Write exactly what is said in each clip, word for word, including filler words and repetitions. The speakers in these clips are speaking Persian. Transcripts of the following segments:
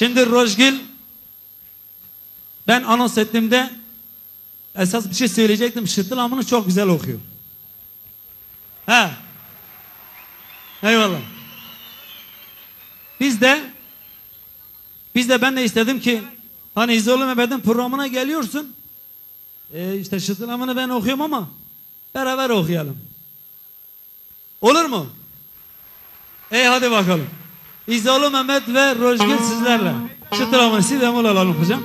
Şimdi Rojgül, ben anons ettiğimde esas bir şey söyleyecektim. Şıtılamını çok güzel okuyor. He. Eyvallah. Biz de biz de ben de istedim ki hani İzzoli Mehmet'in programına geliyorsun. E işte şıtılamını ben okuyorum ama beraber okuyalım. Olur mu? E hadi bakalım. İzzoli Mehmet ve Rojgül sizlerle. Şıtılamını siz emol alalım hocam.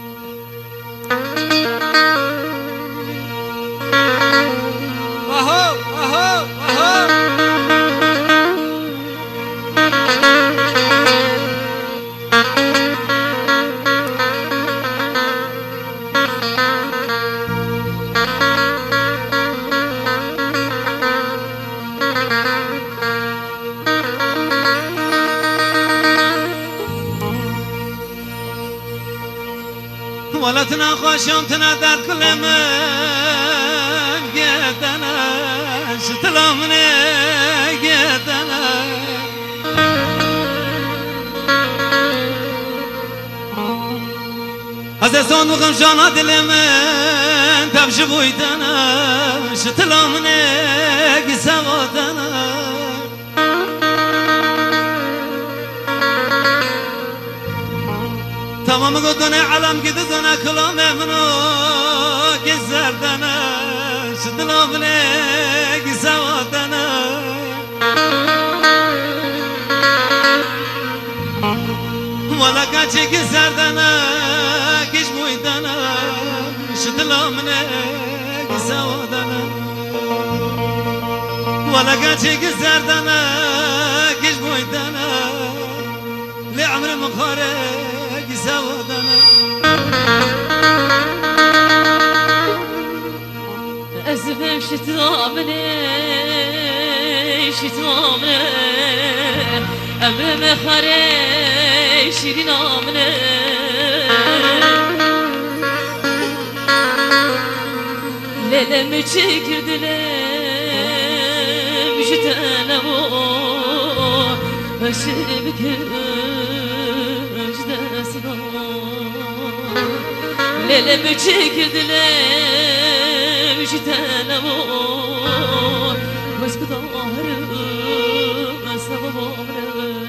Aho, aho, aho. Valatına koşantına dert kılemen gidene şıtılamını gidene Hazret sonluğum şana dilimin tevşi buydana şıtılamını gisevodana Tamamı godone alam gidizone kılam emnu gizerdene şıtılamını gisevodana Vala kaçı gizerdene giş buydana şıtılamını gisevodana Vala kaçı gizerdene giş buydana li amri mukhare gisevodana Ezbem şıtılamını şıtılamını Emre khare şirin amne Lelemi çekirdiler Müştene o Aşırı köşdesine Lelemi çekirdiler Müştene o Başka dağarı Sabah amne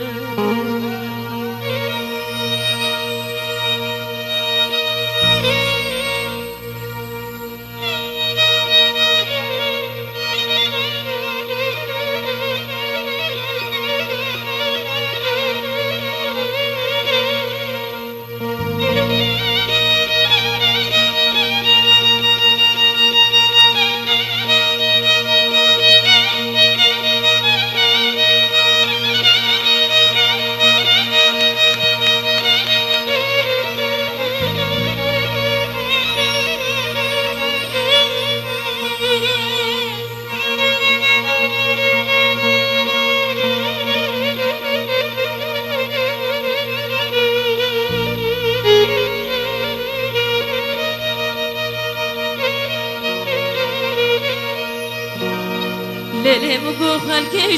Lelem go halkeş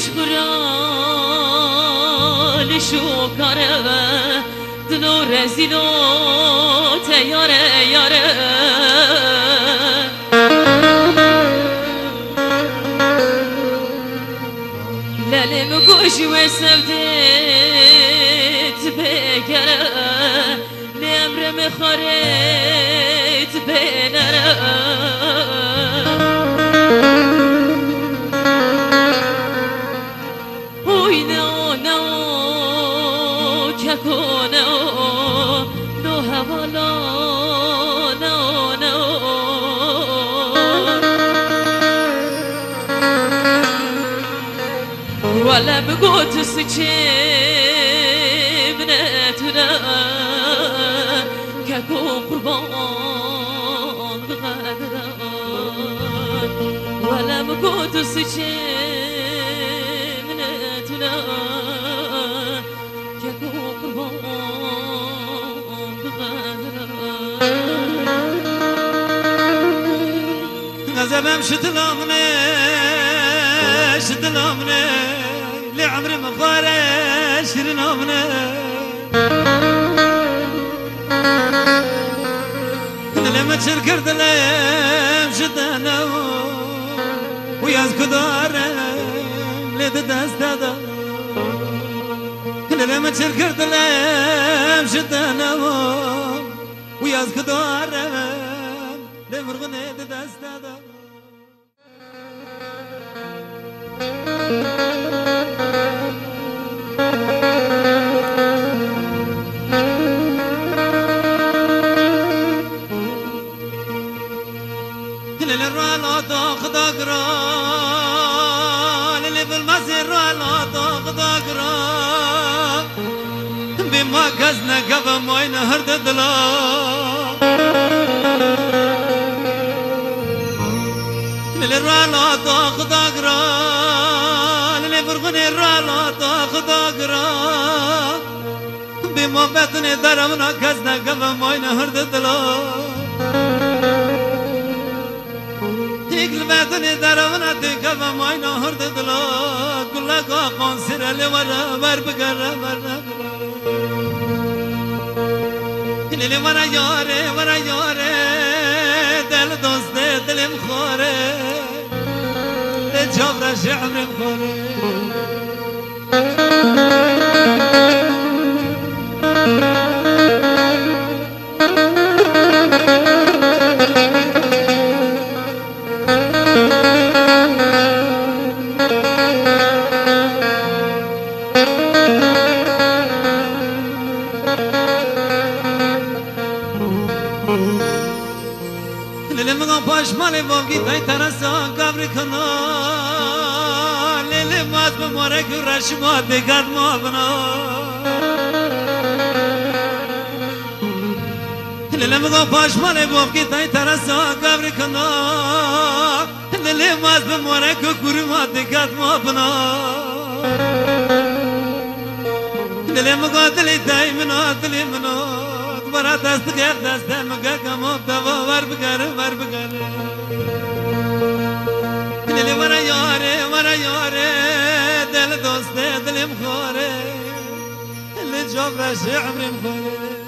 kural şu kare dilo rezilo te yare yare Lelem go şve sevdet bekere lemre me kharet benere Kone o, no havala, no no. Wala bgot sıçım ne tuna, kako kurban bğadra. Wala bgot sıçım ne tuna. Gazabem şıtılamını şıtılamını li amri mıkhare şirin amını چل کردلم شدنم و یاز کدارم لید دست دادم لما چل کردلم شدنم و یاز کدارم لمرغن لید دست دادم للرالا تاخذ قرا للي في المسير رالا تاخذ قرا بما كزنا قبل ما ينهر دلا للرالا تاخذ قرا للي فرغني الرالا تاخذ قرا بما بطني درمنا كزنا قبل ما ينهر دلا بدنی درمنا دیگه و مای نهر دلا کلا کا قانسر لی ورا ور بگره ورا لیلی ورا یاره ورا یاره دل دوسته دلم خوره جبر شعرم خوره مالی بابگی تای ترسان قبری کنا لیلی مات بماره که رشما دیگر ما بنا لیلی مگا پاش مالی بابگی تای ترسان قبری کنا لیلی مات بماره که کوری ما دیگر ما بنا لیلی مگا دلی تای منا دلی منا برا دست گیر دست مگه کماب دوا ور بگره ور بگره لیلی ورا یاره ورا یاره دل دوسته دلم خوره اللي جاب راشي عمري مخوره